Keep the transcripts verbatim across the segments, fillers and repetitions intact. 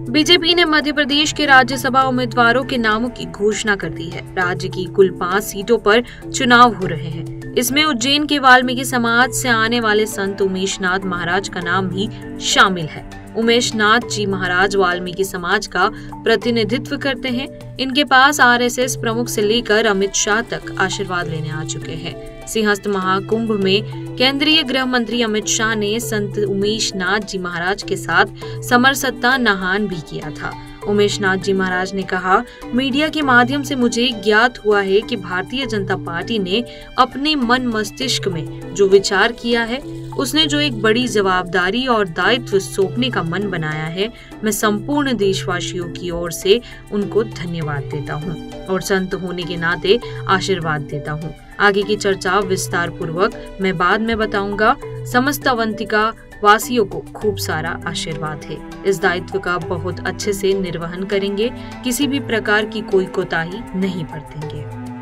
BJP ने मध्य प्रदेश के राज्यसभा उम्मीदवारों के नामों की घोषणा कर दी है। राज्य की कुल पांच सीटों पर चुनाव हो रहे हैं। इसमें उज्जैन के वाल्मीकि समाज से आने वाले संत उमेश नाथ महाराज का नाम भी शामिल है। उमेश नाथ जी महाराज वाल्मीकि समाज का प्रतिनिधित्व करते हैं। इनके पास आरएसएस प्रमुख से लेकर अमित शाह तक आशीर्वाद लेने आ चुके हैं। सिंहस्थ महाकुंभ में केंद्रीय गृह मंत्री अमित शाह ने संत उमेश नाथ जी महाराज के साथ समरसता नहान भी किया था। उमेश नाथ जी महाराज ने कहा, मीडिया के माध्यम से मुझे ज्ञात हुआ है कि भारतीय जनता पार्टी ने अपने मन मस्तिष्क में जो विचार किया है, उसने जो एक बड़ी जवाबदारी और दायित्व सौंपने का मन बनाया है, मैं संपूर्ण देशवासियों की ओर से उनको धन्यवाद देता हूं और संत होने के नाते आशीर्वाद देता हूं। आगे की चर्चा विस्तार पूर्वक मैं बाद में बताऊंगा। समस्त अवंतिका वासियों को खूब सारा आशीर्वाद है। इस दायित्व का बहुत अच्छे से निर्वहन करेंगे, किसी भी प्रकार की कोई कोताही नहीं बरतेंगे।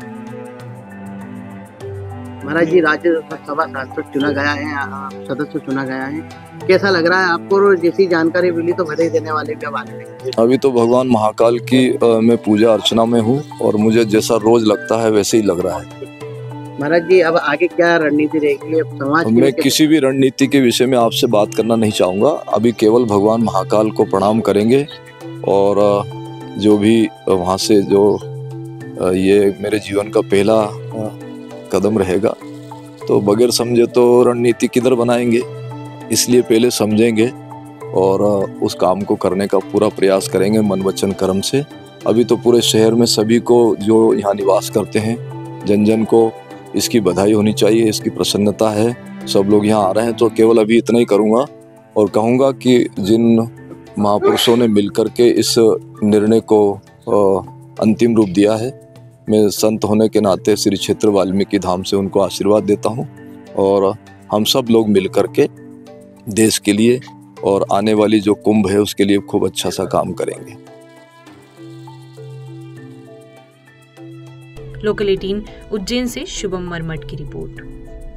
महाराज जी, राज्यसभा सांसद चुना गया है, सदस्य चुना गया है, कैसा लग रहा है आपको? जैसी जानकारी मिली तो बधाई देने वाले भी आने लगे। अभी तो भगवान महाकाल की आ, मैं पूजा अर्चना में हूँ और मुझे जैसा रोज लगता है वैसे ही लग रहा है। महाराज जी, अब आगे क्या रणनीति रहेगी समाज की? मैं किसी भी रणनीति के विषय में आपसे बात करना नहीं चाहूँगा। अभी केवल भगवान महाकाल को प्रणाम करेंगे और जो भी वहाँ से जो ये मेरे जीवन का पहला कदम रहेगा, तो बगैर समझे तो रणनीति किधर बनाएंगे, इसलिए पहले समझेंगे और उस काम को करने का पूरा प्रयास करेंगे मन वचन कर्म से। अभी तो पूरे शहर में सभी को जो यहाँ निवास करते हैं, जन जन को इसकी बधाई होनी चाहिए, इसकी प्रसन्नता है। सब लोग यहाँ आ रहे हैं, तो केवल अभी इतना ही करूँगा और कहूँगा कि जिन महापुरुषों ने मिलकर के इस निर्णय को अंतिम रूप दिया है, मैं संत होने के नाते श्री क्षेत्र वाल्मीकि धाम से उनको आशीर्वाद देता हूँ और हम सब लोग मिलकर के देश के लिए और आने वाली जो कुंभ है उसके लिए खूब अच्छा सा काम करेंगे। लोकल अठारह उज्जैन से शुभम मरमट की रिपोर्ट।